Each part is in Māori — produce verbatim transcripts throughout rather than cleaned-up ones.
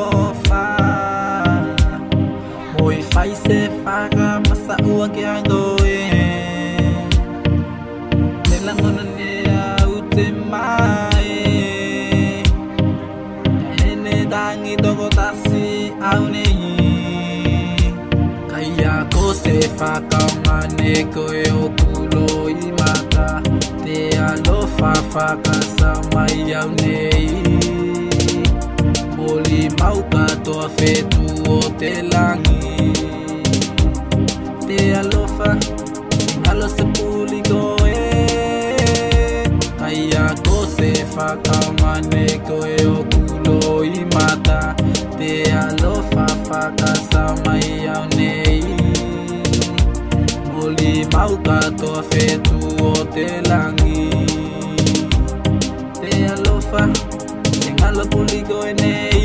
alofa Moi fai se faga masa ua ke angoe Nela ngona nea ute mai Ene dangi dogo tasi au nei Kaya ko se faka ngane koe o kulo i mata Te alofa faka sa mai au nei Moli mau katoa fetu o te langi Te alofa, alo se puli koe Kaya ko se whakamane koe o kulo i mata Te alofa whakasa mai au nei Moli mau katoa fetu o te langi Te alofa, alo puli koe nei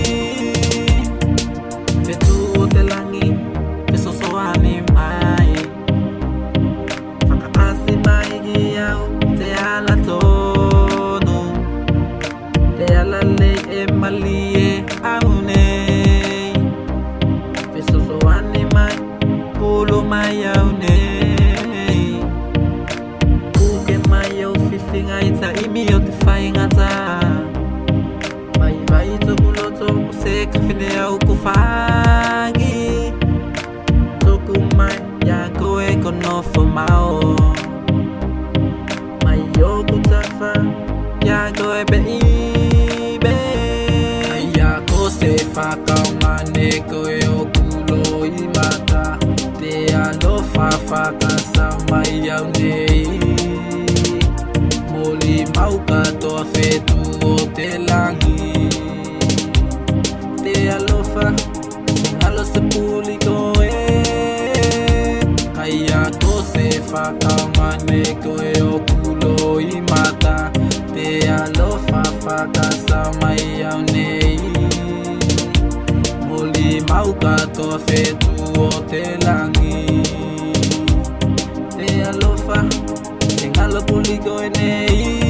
Fetu o te langi Peso soani mai Whakaasi mai ki au Te ala tono Te ala lei e mali e au nei Peso soani mai Pulo mai au nei Uke mai au fifinga ita imi o te whai ngata Mai vai to kuloto se kafine au kufangi Toku mai ya koe kono fomao Mai yo kutafa ya koe be ibe Kaya ko se whakau mane koe o kulo i mata Te alofa whakasa mai au nei Moli mau katoa fetu o te langi Te alofa, alo se puli koe Kaya ko se whakau mane koe o kulo i mata Te alofa whakasa mai au nei Moli mau katoa fetu o te langi Te alofa, alo puli koe nei